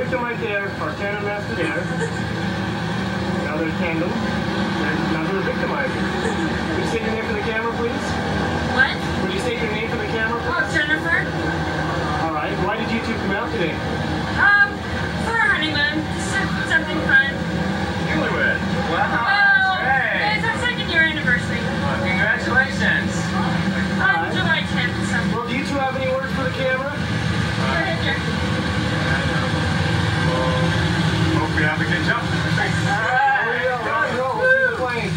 victim right there, our tandem master there. Now they're tandem. Now they're the victimizer. Would you say your name for the camera, please? What? Would you say your name for the camera, please? Oh, Jennifer. All right. Why did you two come out today? For our honeymoon. Something fun. Newlywed. Wow. Oh, Great. it's our second-year anniversary. Well, congratulations. July 10th. So. Well, do you two have any words for the camera? Go ahead, Jerry. Well, hope we have a good jump. All right. Here we go. Rock and roll. We'll see the plane.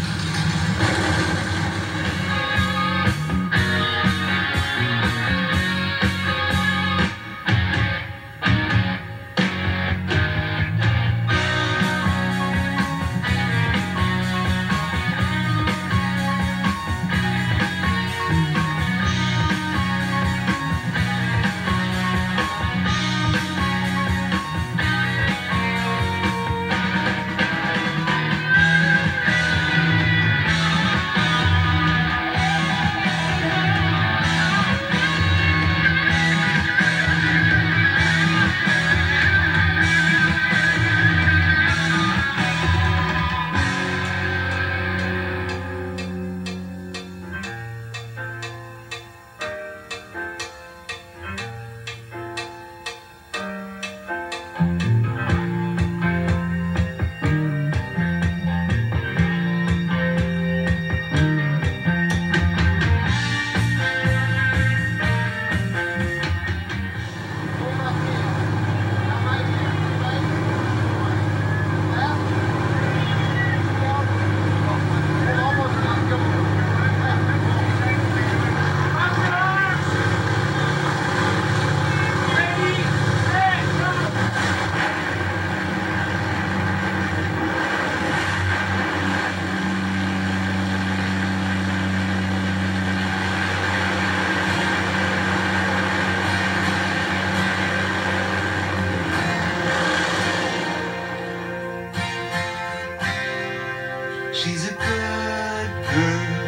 She's a good girl,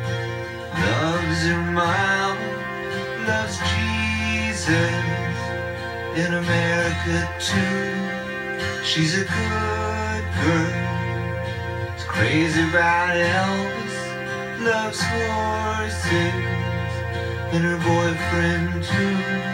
loves her mom, loves Jesus, in America too. She's a good girl, is crazy about Elvis, loves horses, and her boyfriend too.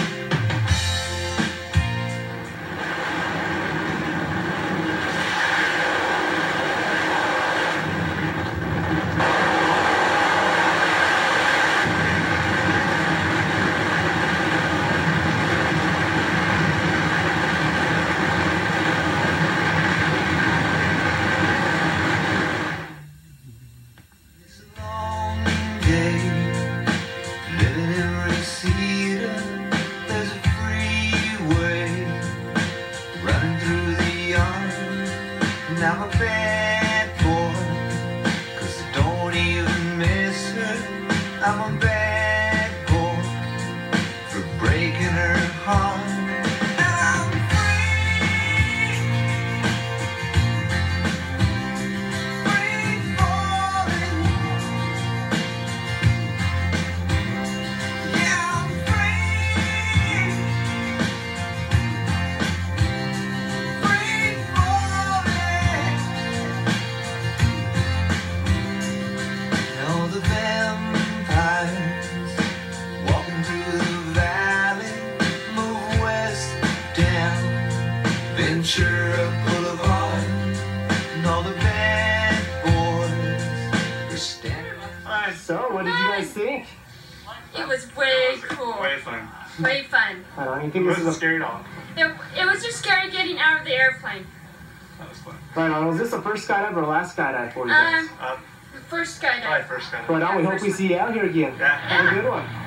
I'm a bad boy, 'cause I don't even miss her. I'm a bad boy for breaking her heart. And I'm free, free falling. Yeah, I'm free, free falling. All the vampires walking through the valley move west down Ventura Boulevard, and all the bad boys are standing. Alright, so what did you guys think? It was way cool. Way fun. Way fun. I don't you think It this wasn't is a scary at all. It was just scary getting out of the airplane. That was fun. right on? Was this the first skydive or last skydive for you guys? The first Probably skydive. first kind of. Right on. We hope we see you out here again. Yeah. Have a good one.